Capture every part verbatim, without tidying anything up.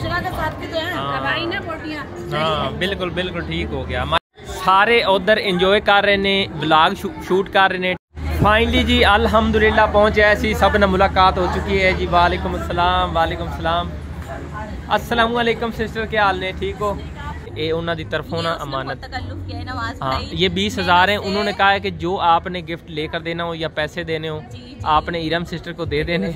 बुशरा के साथ भी तो है, लगाई ना कोटियां। हाँ बिल्कुल बिल्कुल ठीक हो गया। सारे उधर इंजॉय कर रहे ने, व्लॉग शूट कर रहे ने। फाइनली जी अल्हम्दुलिल्लाह पहुंचे ऐसी सब ने मुलाकात हो चुकी है जी। वालेकुम अस्सलाम। वालेकुम सलाम। अस्सलाम वालेकुम सिस्टर, क्या हाल ने, ठीक हो? ये उन्होंने की तरफों ना अमानत। हाँ ये बीस हज़ार है। उन्होंने कहा है कि जो आपने गिफ्ट लेकर देना हो या पैसे देने हो आपने इरम सिस्टर को दे देने।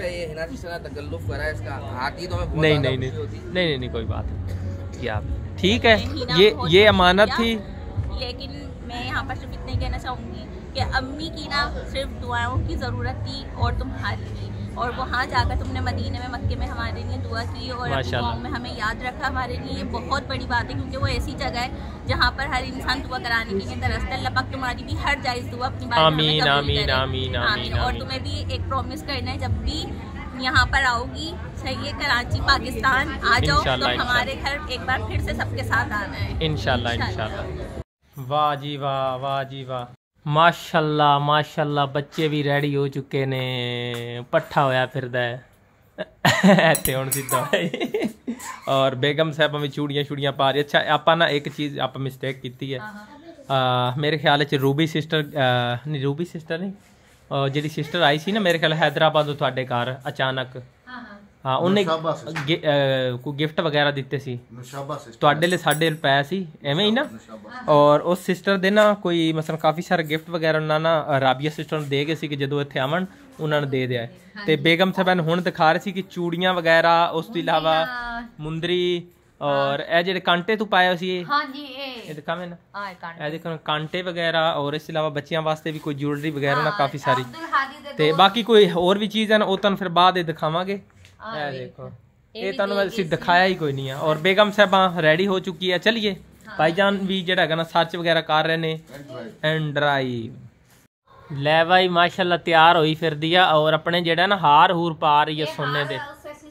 नहीं नहीं नहीं नहीं नहीं कोई बात नहीं, क्या ठीक है, ये ये अमानत थी। लेकिन मैं यहाँ पर सिर्फ इतना ही कहना चाहूँगी कि अम्मी की ना सिर्फ दुआओं की ज़रूरत थी और तुम्हारी थी, और वहाँ जाकर तुमने मदीने में मक्के में हमारे लिए दुआ की और दुआओं में हमें याद रखा। हमारे लिए ये बहुत बड़ी बात है, क्योंकि वो ऐसी जगह है जहाँ पर हर इंसान दुआ कराने के लिए तरसता है। अल्लाह पाक तुम्हारी भी हर जायज़ दुआ अपनी बात में कबूल करे। आमीन आमीन। और तुम्हें भी एक प्रॉमिस करना है, जब भी यहाँ पर आओगी, सही है, कराची पाकिस्तान आ जाओ तो हमारे घर एक बार फिर से सबके साथ आना है इंशाल्लाह इंशाल्लाह। वाह जी वाह, वाह जी वाह, माशाल्लाह माशाल्लाह। बच्चे भी रेडी हो चुके ने, पट्ठा होया फिरदा है इत्थे हुण सीधा। और बेगम साहबा भी चूड़ियां चूड़ियां पा रही। अच्छा आपां ना एक चीज़ आप मिस्टेक की है, आ, मेरे ख्याल च रूबी सिस्टर नहीं, रूबी सिस्टर नहीं, जी सिस्टर आई सी ना मेरे ख्याल हैदराबाद तुहाडे घर अचानक। हाँ उन्हें कोई गिफ्ट वगैरह दिते सी तुहाडे लिए, साढ़े रुपए सी एवें ही ना। और उस सिस्टर दे ना कोई मसलन काफ़ी सारे गिफ्ट वगैरह ना ना राबिया सिस्टर दे गए सी कि जो इत्थे आवन उन्होंने दे दिया है। तो बेगम साहब ने हुण दिखा रहे सी कि चूड़ियां वगैरह, उस तो इलावा मुंदरी और ए जेडे कांटे तू पाए सी, हां जी ये दिखा मैं ना, हां कांटे, ए देखो कांटे वगैरह। और इस अलावा बच्चियां वास्ते भी कोई ज्वेलरी वगैरह ना काफ़ी सारी। ते बाकी कोई और भी चीज़ है ना, वो तुहानू फिर बाद दिखावांगे। ए देखो ये तुहानू वैसे दिखाया ही कोई नहीं है। और बेगम साहबा रेडी हो चुकी है। चलिए भाईजान भी जेड़ा है ना सर्च वगैरह कर रहे ने एंड ड्राइव। ले भाई माशाल्लाह तैयार होई फिर दिया और अपने जेड़ा ना हार हूर पा रही है सोने दे।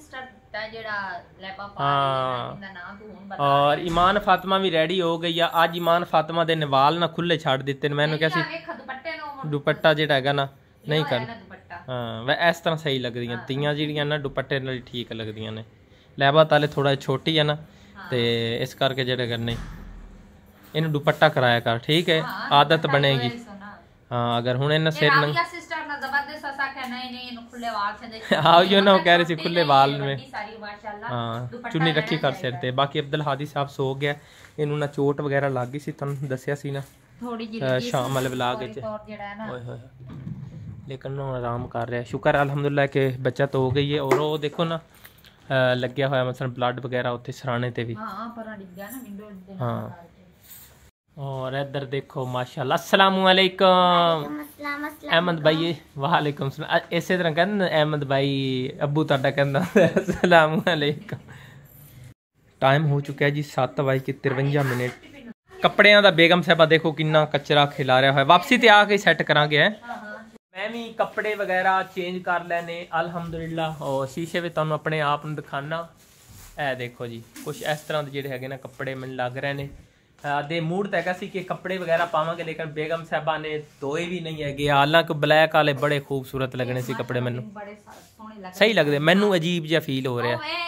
हाँ और ईमान फातिमा भी रेडी हो गई है। अज ईमान फातिमा दे निवाल ना खुले छड़ दिते। मैंने क्या सी दुपट्टा जेड़ा है ना नहीं कर, हाँ वह इस तरह सही लग रही तियां जिहड़ियां ना दुपट्टे नाल ठीक लगदियां ने। लैबा ताले थोड़ा छोटी है ना, तो इस करके जेड़ा करने इन्हें दुपट्टा कराया कर, ठीक है, आदत बनेगी। हाँ अगर हुण इन्हें सिर नंग हाँ यो ना कह रहे सी खुले वाल में, हाँ चुन्नी रखी कर सिर ते। बाकी अब्दुल हादी साहब सो गया, इनू ना चोट वगैरह लग गई सी, तुहानू दस्सिया सी ना शाम वाले व्लॉग विच, लेकिन आराम कर रहा है। शुक्र अल्हम्दुलिल्लाह के बचत हो गई है। और वो देखो ना लग्या हुआ मसलन ब्लड वगैरह उत्थे सराने ते भी। हाँ और इधर देखो माशाल्लाह। अस्सलाम वालेकुम अहमद भाई। वालेकुम सलाम। इस तरह कहते अहमद भाई अबू तुहाडा कहंदा अस्सलाम वालेकुम। टाइम हो चुका है जी सत्त बज के तिरवंजा मिनट। कपड़ियां दा बेगम साहबा देखो किन्ना कचरा खिलारिया हुआ। वापसी ते आके सैट करांगे है। मैं भी कपड़े वगैरह चेंज कर लैने अल्हम्दुलिल्लाह। और शीशे में तुहानू अपने आप नू दिखाना। ए देखो जी कुछ इस तरह के जिहड़े हैगे ना कपड़े मैनूं लग रहे ने। दे मूड तो है कि कपड़े वगैरह पावांगे, लेकिन बेगम साहबा ने धोए भी नहीं है। हालांकि ब्लैक वाले बड़े खूबसूरत लगने से कपड़े मैनू सही लगते। मैनू अजीब जिहा फील हो रहा है।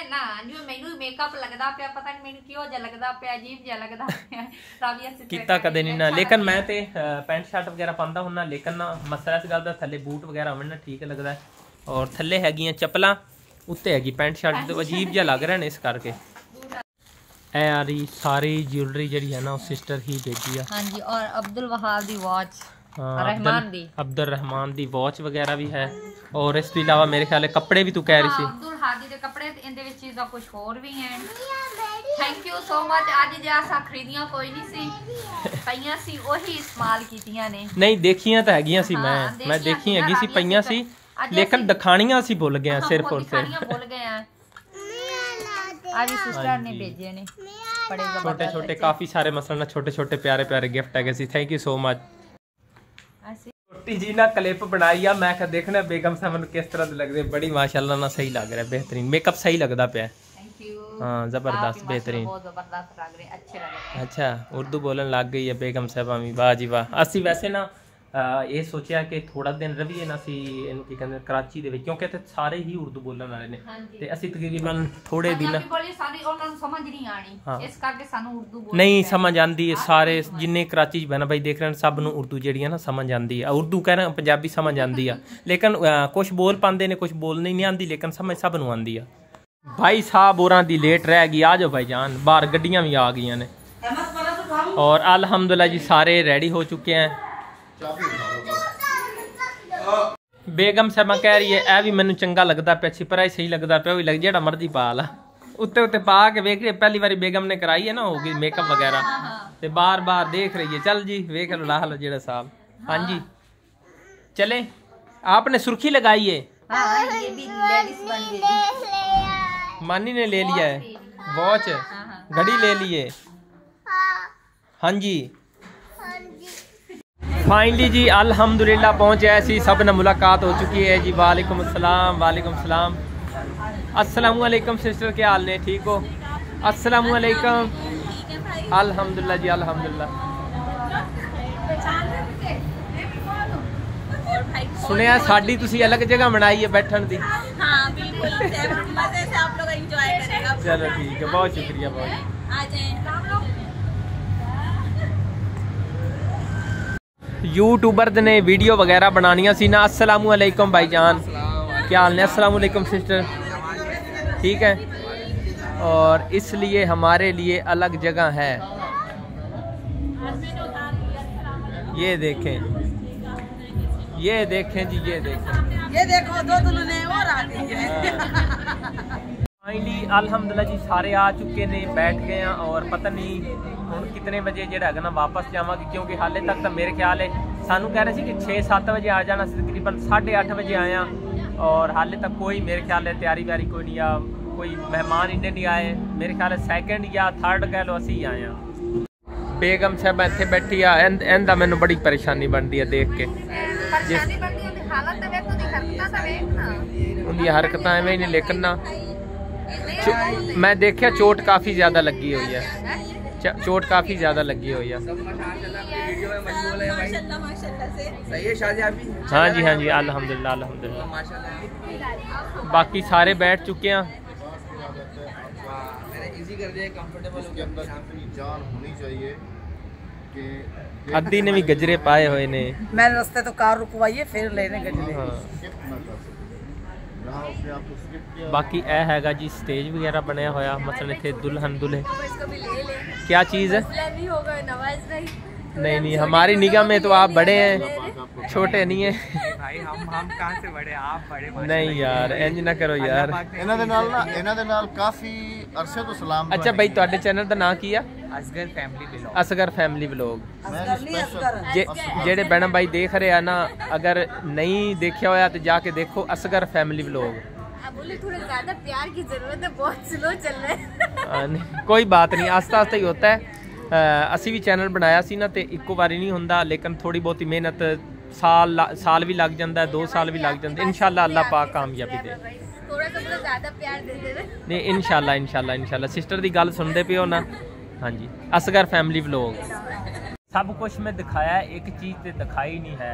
किता कदे नहीं ना, लेकिन मैं तो पैंट शर्ट वगैरह पांदा हुन्ना, लेकिन ना मसला इस गल दा थल्ले बूट वगैरह होवन ना ठीक लगता है। और थल्ले हैगियां चप्पलां, उत्ते हैगी पैंट शर्ट, तो अजीब जिहा लग रहा है इस करके। ए यारी सारी ज्वेलरी जी है ना सिस्टर ही भेजी है। हाँ जी। और अब्दुल वहाब दी वॉच, रहमान दी, अब्दुल रहमान दी वॉच वगैरह भी है। और इस तो अलावा मेरे ख्याल कपड़े भी तू कह रही सी अब्दुल हादी दे कपड़े इंदे विच चीज़ां कुछ और भी हैं। Thank you so much. अज जे असा खरीदियां कोई नहीं सी, पईयां सी ओही इस्तेमाल कीतियां ने। नहीं देखियां तो हैगियां सी, मैं मैं देखी हैगी सी, पईयां सी, लेकिन दिखाणियां सी भुल गए सिर्फ और सिर्फ भुल गए हैं। आज सिस्टर ने भेजे ने बड़े छोटे छोटे काफी सारे मसलन छोटे छोटे प्यारे प्यारे गिफ्ट है सी। Thank you so much. छोटी जी ना क्लिप बनाई आ, मैं देखना बेगम साहब किस तरह लग रहे। बड़ी माशाल्लाह ना सही लग रहा है, बेहतरीन मेकअप सही लगता पाया। हाँ जबरदस्त बेहतरीन। अच्छा उर्दू बोलन लग गई है बेगम साहब भी, वाह जी वाह। असी वैसे ना ਇਹ ਸੋਚਿਆ ਕਿ ਥੋੜਾ ਦਿਨ ਰਵੀਏ ਨਾ ਅਸੀਂ ਇਹਨੂੰ ਕੀ ਕਹਿੰਦੇ ਕਰਾਚੀ ਦੇ ਵਿੱਚ, ਕਿਉਂਕਿ ਇੱਥੇ ਸਾਰੇ ਹੀ ਉਰਦੂ ਬੋਲਣ ਵਾਲੇ ਨੇ ਤੇ ਅਸੀਂ ਤਕਰੀਬਨ ਥੋੜੇ ਦਿਨ ਉਹਨਾਂ ਨੂੰ ਸਮਝ ਨਹੀਂ ਆਣੀ, ਇਸ ਕਰਕੇ ਸਾਨੂੰ ਉਰਦੂ ਬੋਲਣੀ ਨਹੀਂ ਸਮਝ ਆਂਦੀ ਹੈ। ਸਾਰੇ ਜਿੰਨੇ ਕਰਾਚੀ 'ਚ ਬਹਿਣਾ ਬਾਈ ਦੇਖ ਰਹੇ ਨੇ ਸਭ ਨੂੰ ਉਰਦੂ ਜਿਹੜੀ ਹੈ ਨਾ ਸਮਝ ਆਂਦੀ ਆ। ਉਰਦੂ ਕਹਿਣਾ ਪੰਜਾਬੀ ਸਮਝ ਆਂਦੀ ਆ, ਲੇਕਿਨ ਕੁਛ ਬੋਲ ਪਾਉਂਦੇ ਨੇ ਕੁਛ ਬੋਲਣੀ ਨਹੀਂ ਆਂਦੀ, ਲੇਕਿਨ ਸਮਝ ਸਭ ਨੂੰ ਆਂਦੀ ਆ। भाई साहब होरां दी लेट रह गई, आ जाओ भाईजान, बाहर गड्डियां भी आ गई ने और अल्हम्दुलिल्लाह जी सारे रेडी हो चुके हैं। बेगम साहब कह रही है ए भी मैनू चंगा लगता पे, छिपरा ही सही लगता पे, भी लग जेड़ा मर्जी पा ला उत्ते उत्ते पा के वेख रही। पहली बारी बेगम ने कराई है ना होगी मेकअप वगैरह, ते बार बार देख रही है। चल जी वेख लो ला लो जेड़ा साहब। हाँ जी चले, आपने सुर्खी लगाई है? हाँ, ये भी लेडीज बन गई। मानी ने ले लिया है, वॉच घड़ी ले लिए। हाँ जी फाइनली जी अल्हम्दुलिल्लाह पहुँचे ऐसी सब ने मुलाकात हो चुकी है जी। वालेकुम अस्सलाम, वालेकुम सलाम। अस्सलामु अलैकुम सिस्टर, क्या हाल ने, ठीक हो? अस्सलामु अलैकुम। अल्हम्दुलिल्लाह जी अल्हम्दुलिल्लाह। सुनिया साड़ी तुसी अलग जगह बनाई है बैठन दी। हाँ बिल्कुल, मजे से आप लोग एंजॉय करेगा। चलो ठीक है, बहुत शुक्रिया बहुत। आ जाएं। यूट्यूबर ने वीडियो वगैरह बनानिया सी ना। अस्सलामु अलैकुम भाईजान, क्या हाल है? अस्सलामु अलैकुम सिस्टर, ठीक है। और इसलिए हमारे लिए अलग जगह है, ये देखें ये देखें जी, ये देखें, ये देखो दो दुल्हने और आ गई है। फाइनली अल्हम्दुलिल्लाह जी सारे आ चुके ने, बैठ गए हैं और पता नहीं हुण कितने बजे जेड़ा है ना वापस जावांगे, क्योंकि हाले तक तो मेरे ख्याल है सानू कह रहे थे कि छे सत्त बजे आ जाना, तकरीबन साढ़े अठ बजे आया और हाले तक कोई मेरे ख्याल है तैयारी व्यारी कोई नहीं आ, कोई मेहमान इन्ने नहीं आए। मेरे ख्याल है सैकेंड या थर्ड कह लो असी आए हैं। बेगम साहब इत्थे बैठी आ, इहदा मैनू बड़ी परेशानी बनती है देख के। उनकी हरकत एवं ही नहीं, लेकिन ना मैं देखा चोट काफ़ी ज़्यादा लगी हुई है, चोट काफ़ी ज़्यादा लगी हुई है। हाँ जी हाँ जी अल्हम्दुलिल्लाह अल्हम्दुलिल्लाह। बाकी सारे बैठ चुके हैं। अद्दी ने भी गजरे पाए हुए ने, मैंने रास्ते तो कार रुकवाई फिर लेने गजरे। हाँ। बाकी ए हैगा जी स्टेज वगैरह बनया होया, मतलब इतने दुल्हन दुल्हे क्या चीज़ है? नहीं नहीं हमारी निगाह में तो आप बड़े हैं, छोटे नहीं है भाई। हम हम कहाँ से बड़े, आप बड़े। नहीं यार इंज ना करो यार। ਇਹਨਾਂ ਦੇ ਨਾਲ ਨਾ ਇਹਨਾਂ ਦੇ ਨਾਲ ਕਾਫੀ ਅਰਸੇ ਤੋਂ ਸਲਾਮ। अच्छा भाई ਤੁਹਾਡੇ ਚੈਨਲ ਦਾ ਨਾਂ ਕੀ ਆ? Asghar family vlog. Asghar family vlog. Asghar ਜਿਹੜੇ ਬੈਣ ਬਾਈ ਦੇਖ ਰਹੇ ਆ ਨਾ, अगर नहीं देखा होया तो जाके देखो असगर फैमिली व्लॉग। बोले थोड़ा ज्यादा प्यार की जरूरत है, बहुत स्लो चल रहे हैं। कोई बात नहीं, आस्ता आस्ता ही होता है। ਅਸੀਂ ਵੀ ਚੈਨਲ ਬਣਾਇਆ ਸੀ ਨਾ ਤੇ ਇੱਕੋ ਵਾਰੀ ਨਹੀਂ ਹੁੰਦਾ, ਲੇਕਿਨ ਥੋੜੀ ਬਹੁਤੀ ਮਿਹਨਤ ਸਾਲ ਸਾਲ ਵੀ ਲੱਗ ਜਾਂਦਾ, ਦੋ ਸਾਲ ਵੀ ਲੱਗ ਜਾਂਦੇ। ਇਨਸ਼ਾਅੱਲਾ ਅੱਲਾਹ ਪਾਕ ਕਾਮਯਾਬੀ ਦੇ। थोड़ा सा मतलब ज्यादा प्यार दे दे। नहीं इनशाला इनशाला इनशाला सिस्टर की गल सुनते पे हो ना। हाँ जी असगर फैमिली व्लॉग। सब कुछ मैं दिखाया, एक चीज़ तो दिखाई नहीं है।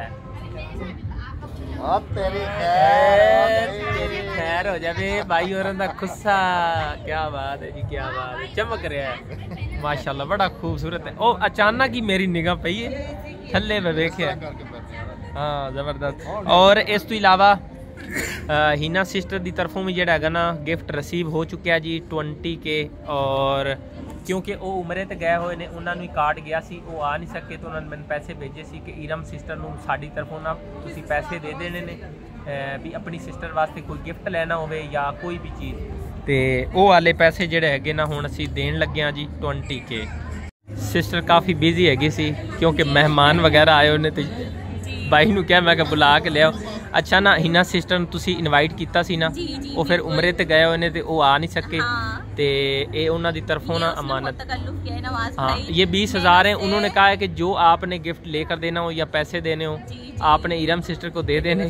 आप तेरी खैर तेरी खैर हो जाए भाई और खुस्सा। क्या बात है जी, क्या बात है, चमक रहा है माशाल्लाह, बड़ा खूबसूरत है। ओ अचानक ही मेरी निगाह पई है थल्ले में वेख्या। हाँ जबरदस्त। और इस तो इलावा हीना सिस्टर की तरफों भी जोड़ा है ना गिफ्ट रिसीव हो चुका जी ट्वेंटी के। और क्योंकि वो उमरे तो गए हुए ने, उन्होंने कार्ड गया सी, वो आ नहीं सके तो उन्होंने मैंने पैसे भेजे सी कि इरम सिस्टर नूं साडी तरफों ना तुसी पैसे दे देने ने भी अपनी सिस्टर वास्ते कोई गिफ्ट लेना होवे या कोई भी चीज़, तो वो वाले पैसे जोड़े है ना हुण असीं देण लगे हाँ जी ट्वेंटी के। सिस्टर काफ़ी बिजी हैगी सी क्योंकि मेहमान वगैरह आए उन्हें तो बाई नूं कहा मैं बुला के लिया। अच्छा ना हिना सिस्टर तुसी इनवाइट किया सी ना, वो फिर उमरे ते गए हुए ने तो वो आ नहीं सके, तो ये उन्होंने तरफों ना अमानत। हाँ ये बीस हज़ार है, उन्होंने कहा है कि जो आपने गिफ्ट लेकर देना हो या पैसे देने हो आपने इरम सिस्टर को दे देने।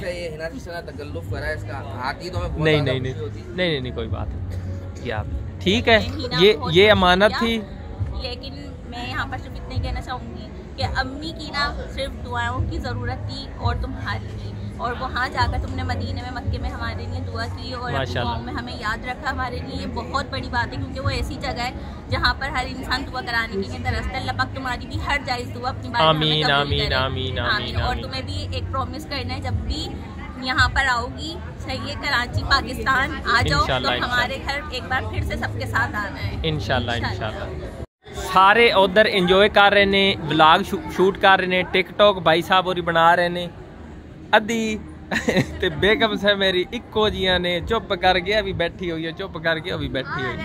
नहीं नहीं नहीं नहीं नहीं कोई बात नहीं, आप ठीक है, ये ये अमानत थी। लेकिन मैं यहाँ पर सिर्फ इतना कहना चाहूँगी कि अम्मी की ना सिर्फ दुआओं की ज़रूरत थी और तुम्हारी थी, और वहाँ जाकर तुमने मदीने में मक्के में हमारे लिए दुआ की और अपनी गाँव में हमें याद रखा। हमारे लिए ये बहुत बड़ी बात है, क्योंकि वो ऐसी जगह है जहाँ पर हर इंसान दुआ कराने के लिए तरसता है। अल्लाह पाक तुम्हारी भी हर जायज़ दुआ अपनी बात में आमीन कबूल आमीन करे। आमीन आमीन। और तुम्हें भी एक प्रॉमिस करना है, जब भी यहाँ पर आओगी सही है कराची पाकिस्तान आ जाओ तो हमारे घर एक बार फिर से सबके साथ आना है इंशाल्लाह इंशाल्लाह। सारे उधर इंजॉय कर रहे ने, व्लॉग शूट कर रहे ने, टिकटॉक भाई साहब और बना रहे ने। अद्धी ते बेगम से मेरी इको जिया ने चुप कर गया भी बैठी हुई है, चुप कर गया भी बैठी हुई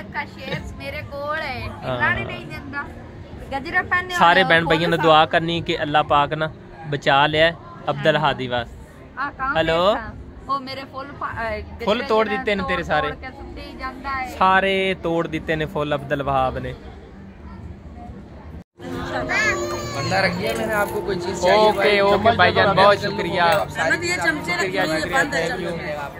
है। सारे बहन भाइयों ने दुआ करनी कि अल्लाह पाक ना बचा लिया अब्दुल हादी वास। हेलो ओ मेरे फुल फुल तोड़ दिते ने तेरे सारे सारे तोड़ दिते ने फुल अब्दुल वहाब ने। बंदा रखिए, मैंने आपको कोई चीज चाहिए। ओके ओके भाईजान, बहुत शुक्रिया शुक्रिया शुक्रिया, थैंक यू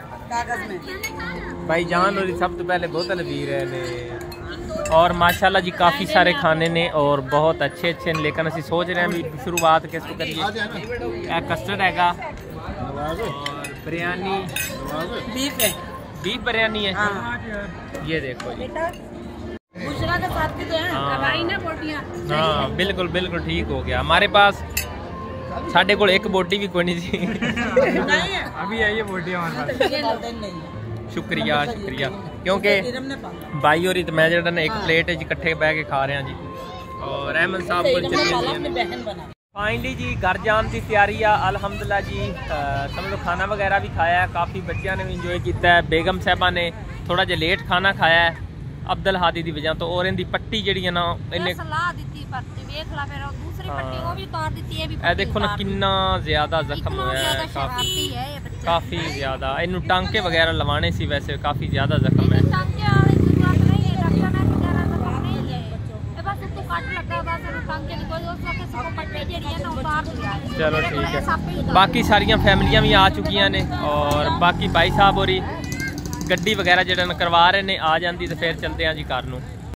भाईजान। और सब तो पहले बोतल पी रहे ने और माशाल्लाह जी काफ़ी सारे खाने ने और बहुत अच्छे अच्छे ने, लेकिन असं सोच रहे हैं भी शुरुआत किस तो करिए। कस्टर्ड हैगा और बिरयानी, बीफ है, बीफ बिरयानी है। ये देखो जी, बुशरा के साथ भी तो है कढ़ाई ना बोटियां। हाँ बिल्कुल बिल्कुल ठीक हो गया। हमारे पास साढ़े को एक बोटी भी कोई नहीं थी। अभी है ये बोटी हमारे पास। शुक्रिया शुक्रिया, क्योंकि भाई और मैं जरा ना एक प्लेट इकट्ठे बह के खा रहे हैं जी। और अहमद साहब को फाइनली जी घर जान की तैयारी है अल्हम्दुलिल्लाह जी। समझो खाना वगैरह भी खाया है, काफ़ी बच्चों ने भी इंजॉय किया है। बेगम साहबा ने थोड़ा जिहा लेट खाना खाया है अब्दुल हादी की वजह तो, और इनकी पट्टी जी ना इन्हें देखो ना कितना ज्यादा जख्म होया है, काफी काफी ज्यादा। इन टांके वगैरह लवाने सी, वैसे काफी ज्यादा जख्म है। चलो ठीक है, बाकी सारिया फैमिलियां भी आ चुकी ने और बाकी भाई साहब और गड्डी वगैरह जो करवा रहे ने आ जाती तो फिर चलते हैं जी घर नूं।